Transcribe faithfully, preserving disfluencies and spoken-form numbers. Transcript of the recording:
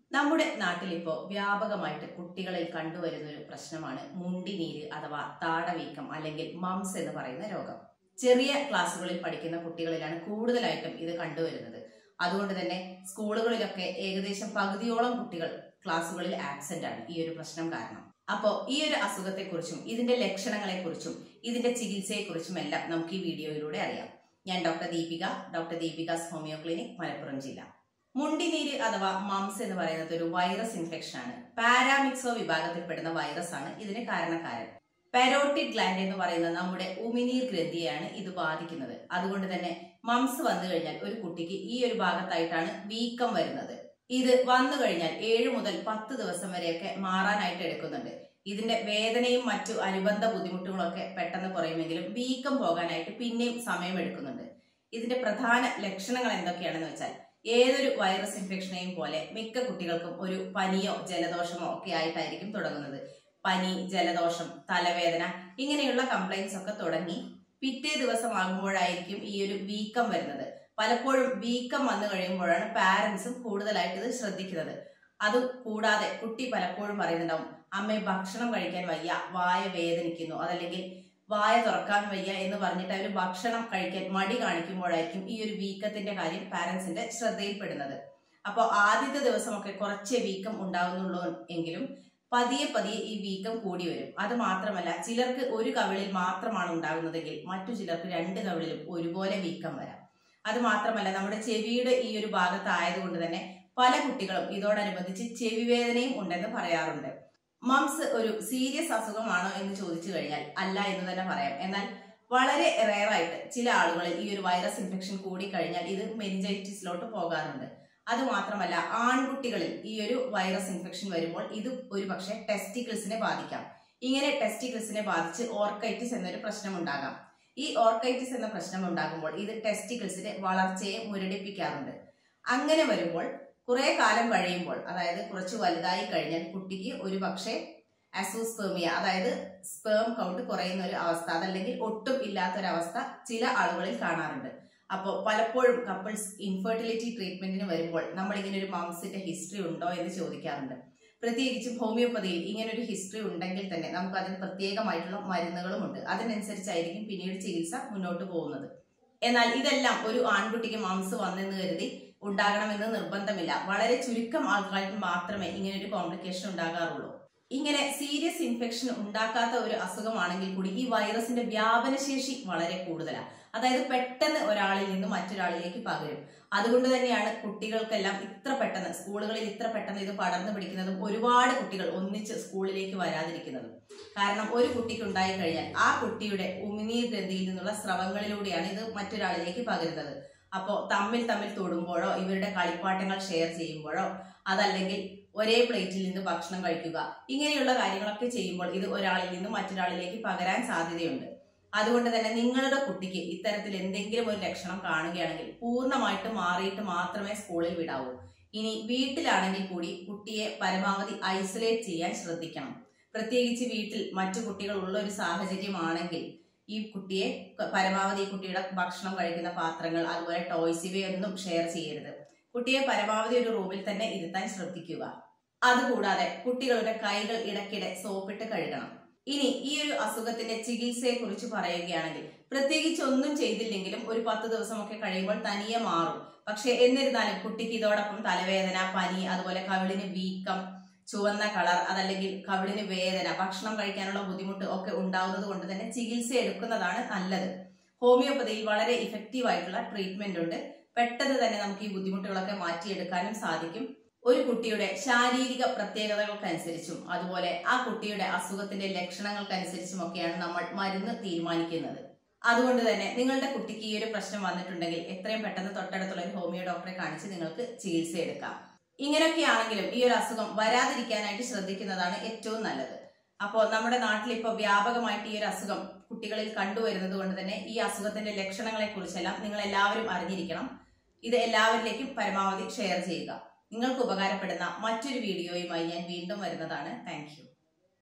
നമ്മുടെ നാട്ടിൽ ഇപ്പോൾ വ്യാപകമായിട്ട് കുട്ടികളിൽ കണ്ടുവരുന്ന ഒരു പ്രശ്നമാണ് മുണ്ടിനീര് അഥവാ താടവീക്കം അല്ലെങ്കിൽ മംസ് എന്ന് പറയുന്ന രോഗം. ചെറിയ ക്ലാസ്സുകളിൽ പഠിക്കുന്ന കുട്ടികളിലാണ് കൂടുതലായിട്ടും ഇത് കണ്ടുവരുന്നത്. അതുകൊണ്ട് തന്നെ സ്കൂളുകളിലൊക്കെ ഏകദേശം പകുതിയോളം കുട്ടികൾ ക്ലാസ്സുകളിൽ ആബ്സെന്റ് ആണ് ഈ ഒരു പ്രശ്നം കാരണം. അപ്പോൾ ഈ ഒരു അസുഖത്തെക്കുറിച്ചും ഇതിന്റെ ലക്ഷണങ്ങളെക്കുറിച്ചും ഇതിന്റെ ചികിത്സയെക്കുറിച്ചും എല്ലാം നമുക്ക് ഈ വീഡിയോയിലൂടെ അറിയാം. ഞാൻ doctor Deepika, doctor Deepika's homeo clinic, Malappuram ജില്ല. മുണ്ടിനീര് അഥവാ മംസ് എന്ന് പറയുന്നത് ഒരു വൈറസ് ഇൻഫെക്ഷൻ ആണ്. പാരാമിക്സോ വിഭാഗത്തിൽപ്പെടുന്ന വൈറസ് ആണ് ഇതിന് കാരണക്കാരൻ. പാരോട്ടിഡ് ഗ്ലാൻഡ് എന്ന് പറയുന്ന നമ്മുടെ ഉമിനീർ ഗ്രന്ഥിയെയാണ് ഇത് ബാധിക്കുന്നത്. അതുകൊണ്ട് തന്നെ മംസ് വന്നു കഴിഞ്ഞാൽ ഒരു കുട്ടിക്ക് ഈ ഒരു ഭാഗത്തായിട്ടാണ് വീക്കം വരുന്നത്. ഇത് വന്നു കഴിഞ്ഞാൽ ഏഴു മുതൽ പത്ത് ദിവസം വരെയൊക്കെ മാറാനായിട്ട് എടുക്കുന്നുണ്ട്. ഇതിന്റെ വേദനയും മറ്റു അനുബന്ധ ബുദ്ധിമുട്ടുകളൊക്കെ പെട്ടെന്ന് കുറയുമെങ്കിലും വീക്കം പോകാനായിട്ട് പിന്നെയും സമയമെടുക്കുന്നുണ്ട്. ഇതിന്റെ പ്രധാന ലക്ഷണങ്ങൾ എന്തൊക്കെയാണെന്ന് വെച്ചാൽ, ഏതൊരു വൈറസ് ഇൻഫെക്ഷനെയും പോലെ മിക്ക കുട്ടികൾക്കും ഒരു പനിയോ ജലദോഷമോ ഒക്കെ ആയിട്ടായിരിക്കും തുടങ്ങുന്നത്. പനി, ജലദോഷം, തലവേദന ഇങ്ങനെയുള്ള കംപ്ലൈന്റ്സ് ഒക്കെ തുടങ്ങി പിറ്റേ ദിവസം ആകുമ്പോഴായിരിക്കും ഈ ഒരു വീക്കം വരുന്നത്. പലപ്പോഴും വീക്കം വന്നു കഴിയുമ്പോഴാണ് പാരന്റ്സും കൂടുതലായിട്ട് ഇത് ശ്രദ്ധിക്കുന്നത്. അത് കൂടാതെ കുട്ടി പലപ്പോഴും പറയുന്നുണ്ടാവും, അമ്മേ ഭക്ഷണം കഴിക്കാൻ വയ്യ, വായ വേദനിക്കുന്നു, അതല്ലെങ്കിൽ വായ തുറക്കാൻ വയ്യ എന്ന് പറഞ്ഞിട്ട് അവർ ഭക്ഷണം കഴിക്കാൻ മടി കാണിക്കുമ്പോഴായിരിക്കും ഈ ഒരു വീക്കത്തിന്റെ കാര്യം പാരന്റ്സിന്റെ ശ്രദ്ധയിൽപ്പെടുന്നത്. അപ്പോൾ ആദ്യത്തെ ദിവസമൊക്കെ കുറച്ചേ വീക്കം ഉണ്ടാവുന്നുള്ളൂ എങ്കിലും പതിയെ പതിയെ ഈ വീക്കം കൂടി വരും. അത് മാത്രമല്ല, ചിലർക്ക് ഒരു കവിളിൽ മാത്രമാണ് ഉണ്ടാകുന്നതെങ്കിൽ മറ്റു ചിലർക്ക് രണ്ട് കവിളിലും ഒരുപോലെ വീക്കം വരാം. അത് മാത്രമല്ല, നമ്മുടെ ചെവിയുടെ ഈ ഒരു ഭാഗത്തായതുകൊണ്ട് തന്നെ പല കുട്ടികളും ഇതോടനുബന്ധിച്ച് ചെവി വേദനയും ഉണ്ടെന്ന് പറയാറുണ്ട്. മംസ് ഒരു സീരിയസ് അസുഖമാണോ എന്ന് ചോദിച്ചു കഴിഞ്ഞാൽ അല്ല എന്ന് തന്നെ പറയാം. എന്നാൽ വളരെ റെയറായിട്ട് ചില ആളുകളിൽ ഈ ഒരു വൈറസ് ഇൻഫെക്ഷൻ കൂടി കഴിഞ്ഞാൽ ഇത് മെനിഞ്ചൈറ്റിസിലോട്ട് പോകാറുണ്ട്. അത് മാത്രമല്ല, ആൺകുട്ടികളിൽ ഈ ഒരു വൈറസ് ഇൻഫെക്ഷൻ വരുമ്പോൾ ഇത് ഒരു പക്ഷേ ടെസ്റ്റിക്കിൾസിനെ ബാധിക്കാം. ഇങ്ങനെ ടെസ്റ്റിക്കിൾസിനെ ബാധിച്ച് ഓർക്കൈറ്റിസ് എന്നൊരു പ്രശ്നം ഉണ്ടാകാം. ഈ ഓർക്കൈറ്റിസ് എന്ന പ്രശ്നം ഉണ്ടാകുമ്പോൾ ഇത് ടെസ്റ്റിക്കിൾസിന്റെ വളർച്ചയെ മുരടിപ്പിക്കാറുണ്ട്. അങ്ങനെ വരുമ്പോൾ കുറെ കാലം കഴിയുമ്പോൾ, അതായത് കുറച്ച് വലുതായി കഴിഞ്ഞാൽ കുട്ടിക്ക് ഒരു പക്ഷേ അസൂസ്പെർമിയ, അതായത് സ്പേം കൗണ്ട് കുറയുന്ന ഒരു അവസ്ഥ, അതല്ലെങ്കിൽ ഒട്ടും ഇല്ലാത്തൊരവസ്ഥ ചില ആളുകളിൽ കാണാറുണ്ട്. അപ്പോൾ പലപ്പോഴും കപ്പിൾസ് ഇൻഫെർട്ടിലിറ്റി ട്രീറ്റ്മെന്റിന് വരുമ്പോൾ നമ്മൾ ഇങ്ങനെ ഒരു മംസിന്റെ ഹിസ്റ്ററി ഉണ്ടോ എന്ന് ചോദിക്കാറുണ്ട്. പ്രത്യേകിച്ചും ഹോമിയോപ്പതിയിൽ ഇങ്ങനെ ഒരു ഹിസ്റ്ററി ഉണ്ടെങ്കിൽ തന്നെ നമുക്ക് അതിന് പ്രത്യേകമായിട്ടുള്ള മരുന്നുകളും ഉണ്ട്. അതിനനുസരിച്ചായിരിക്കും പിന്നീട് ചികിത്സ മുന്നോട്ട് പോകുന്നത്. എന്നാൽ ഇതെല്ലാം ഒരു ആൺകുട്ടിക്ക് മംസ് വന്നെന്ന് കരുതി ഉണ്ടാകണമെന്ന് നിർബന്ധമില്ല. വളരെ ചുരുക്കം ആൾക്കാർക്ക് മാത്രമേ ഇങ്ങനെ ഒരു കോംപ്ലിക്കേഷൻ ഉണ്ടാകാറുള്ളൂ. ഇങ്ങനെ സീരിയസ് ഇൻഫെക്ഷൻ ഉണ്ടാക്കാത്ത ഒരു അസുഖമാണെങ്കിൽ കൂടി ഈ വൈറസിന്റെ വ്യാപനശേഷി വളരെ കൂടുതലാണ്. അതായത് പെട്ടെന്ന് ഒരാളിൽ നിന്ന് മറ്റൊരാളിലേക്ക് പകരും. അതുകൊണ്ട് തന്നെയാണ് കുട്ടികൾക്കെല്ലാം ഇത്ര പെട്ടെന്ന് സ്കൂളുകളിൽ ഇത്ര പെട്ടെന്ന് ഇത് പടർന്നു പിടിക്കുന്നതും ഒരുപാട് കുട്ടികൾ ഒന്നിച്ച് സ്കൂളിലേക്ക് വരാതിരിക്കുന്നതും. കാരണം ഒരു കുട്ടിക്ക് ഉണ്ടായി കഴിഞ്ഞാൽ ആ കുട്ടിയുടെ ഉമിനീർ ഗ്രന്ഥിയിൽ നിന്നുള്ള സ്രവങ്ങളിലൂടെയാണ് ഇത് മറ്റൊരാളിലേക്ക് പകരുന്നത്. അപ്പോൾ തമ്മിൽ തമ്മിൽ തൊടുമ്പോഴോ ഇവരുടെ കളിപ്പാട്ടങ്ങൾ ഷെയർ ചെയ്യുമ്പോഴോ അതല്ലെങ്കിൽ ഒരേ പ്ലേറ്റിൽ നിന്ന് ഭക്ഷണം കഴിക്കുക, ഇങ്ങനെയുള്ള കാര്യങ്ങളൊക്കെ ചെയ്യുമ്പോൾ ഇത് ഒരാളിൽ നിന്ന് മറ്റൊരാളിലേക്ക് പകരാൻ സാധ്യതയുണ്ട്. അതുകൊണ്ട് തന്നെ നിങ്ങളുടെ കുട്ടിക്ക് ഇത്തരത്തിൽ എന്തെങ്കിലും ഒരു ലക്ഷണം കാണുകയാണെങ്കിൽ പൂർണ്ണമായിട്ട് മാറിയിട്ട് മാത്രമേ സ്കൂളിൽ വിടാവൂ. ഇനി വീട്ടിലാണെങ്കിൽ കൂടി കുട്ടിയെ പരമാവധി ഐസൊലേറ്റ് ചെയ്യാൻ ശ്രദ്ധിക്കണം. പ്രത്യേകിച്ച് വീട്ടിൽ മറ്റു കുട്ടികൾ ഉള്ള ഒരു സാഹചര്യമാണെങ്കിൽ ഈ കുട്ടിയെ പരമാവധി ഈ കുട്ടിയുടെ ഭക്ഷണം കഴിക്കുന്ന പാത്രങ്ങൾ, അതുപോലെ ടോയ്സ്, ഇവയൊന്നും ഷെയർ ചെയ്യരുത്. കുട്ടിയെ പരമാവധി ഒരു റൂമിൽ തന്നെ ഇരുത്താൻ ശ്രദ്ധിക്കുക. അതുകൂടാതെ കുട്ടികളുടെ കൈകൾ ഇടയ്ക്കിടെ സോപ്പിട്ട് കഴുകണം. ഇനി ഈ ഒരു അസുഖത്തിന്റെ ചികിത്സയെ കുറിച്ച് പറയുകയാണെങ്കിൽ, പ്രത്യേകിച്ച് ഒന്നും ചെയ്തില്ലെങ്കിലും ഒരു പത്ത് ദിവസമൊക്കെ കഴിയുമ്പോൾ തനിയെ മാറും. പക്ഷെ എന്നിരുന്നാലും കുട്ടിക്ക് ഇതോടൊപ്പം തലവേദന, പനി, അതുപോലെ കവിളിന് വീക്കം, ചുവന്ന കളർ, അതല്ലെങ്കിൽ കവിളിന് വേദന, ഭക്ഷണം കഴിക്കാനുള്ള ബുദ്ധിമുട്ട് ഒക്കെ ഉണ്ടാവുന്നത് കൊണ്ട് തന്നെ ചികിത്സ എടുക്കുന്നതാണ് നല്ലത്. ഹോമിയോപ്പതിയിൽ വളരെ ഇഫക്റ്റീവ് ആയിട്ടുള്ള ട്രീറ്റ്മെന്റ് ഉണ്ട്. പെട്ടെന്ന് തന്നെ നമുക്ക് ഈ ബുദ്ധിമുട്ടുകളൊക്കെ മാറ്റിയെടുക്കാനും സാധിക്കും. ഒരു കുട്ടിയുടെ ശാരീരിക പ്രത്യേകതകൾക്കനുസരിച്ചും അതുപോലെ ആ കുട്ടിയുടെ അസുഖത്തിന്റെ ലക്ഷണങ്ങൾക്കനുസരിച്ചും ഒക്കെയാണ് നമ്മൾ മരുന്ന് തീരുമാനിക്കുന്നത്. അതുകൊണ്ട് തന്നെ നിങ്ങളുടെ കുട്ടിക്ക് ഈ ഒരു പ്രശ്നം വന്നിട്ടുണ്ടെങ്കിൽ എത്രയും പെട്ടെന്ന് തൊട്ടടുത്തുള്ള ഒരു ഹോമിയോ ഡോക്ടറെ കാണിച്ച് നിങ്ങൾക്ക് ചികിത്സ എടുക്കാം. ഇങ്ങനെയൊക്കെയാണെങ്കിലും ഈ ഒരു അസുഖം വരാതിരിക്കാനായിട്ട് ശ്രദ്ധിക്കുന്നതാണ് ഏറ്റവും നല്ലത്. അപ്പോൾ നമ്മുടെ നാട്ടിൽ ഇപ്പോൾ വ്യാപകമായിട്ട് ഈ ഒരു അസുഖം കുട്ടികളിൽ കണ്ടുവരുന്നത് കൊണ്ട് തന്നെ ഈ അസുഖത്തിന്റെ ലക്ഷണങ്ങളെ കുറിച്ചെല്ലാം നിങ്ങൾ എല്ലാവരും അറിഞ്ഞിരിക്കണം. ഇത് എല്ലാവരിലേക്കും പരമാവധി ഷെയർ ചെയ്യുക. നിങ്ങൾക്ക് ഉപകാരപ്പെടുന്ന മറ്റൊരു വീഡിയോയുമായി ഞാൻ വീണ്ടും വരുന്നതാണ്. Thank U.